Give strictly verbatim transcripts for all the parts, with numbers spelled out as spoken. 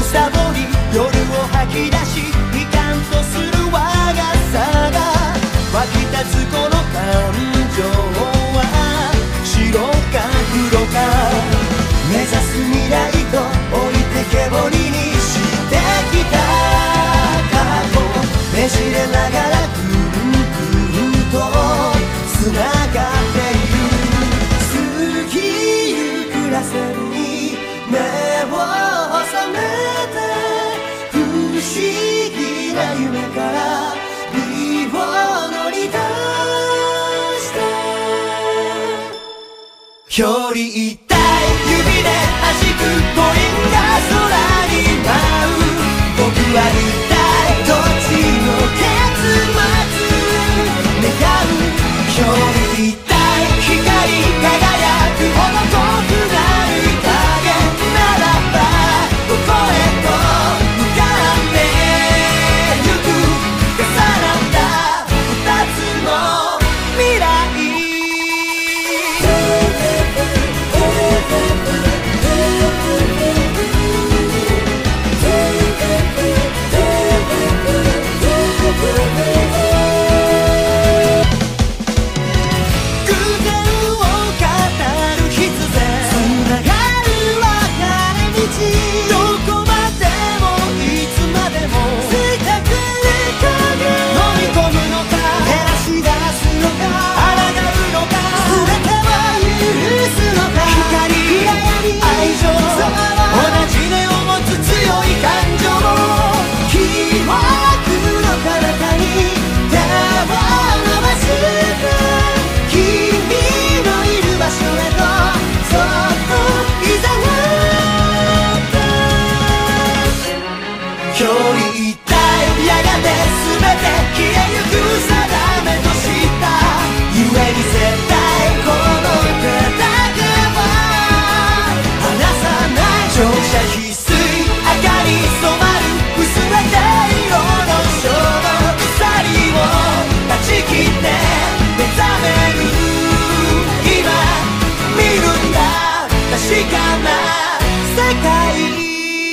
サボり夜を吐き出し悲観とする我がさが湧き立つこの感情は白か黒か目指す未来と置いてけぼりにしてきた過去ねじれながらぐんぐんとつながっている過ぎゆくらせに目を覚めて不思議な夢から身を乗り出してより痛い指で弾くコインが空に舞う僕は一体どっちの結末願うより痛い光り輝くほど遠くなる影ならばどこへと向かってゆく重なった二つの未来より痛いやがて全て消えゆく定めとしたゆえに絶対この手だけは離さない乗車必須明かり染まる薄れて色の衝動鎖を断ち切って目覚める今見るんだ確かな世界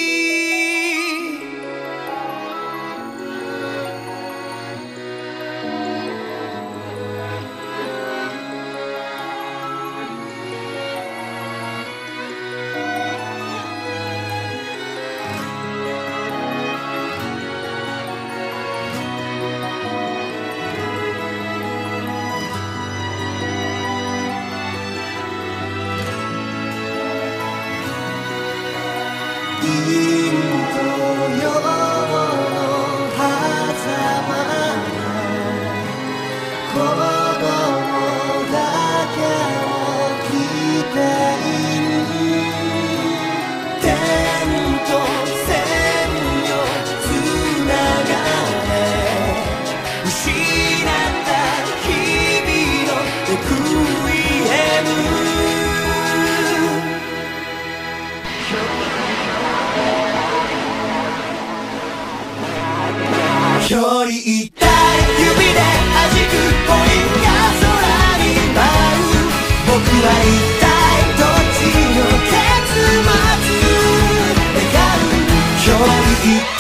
陰と陽の狭間子供だけを着ている天と線よつながれ失った日々のレクイエムより痛い指で弾くコインが空に舞う僕は一体どっちの結末願うより痛い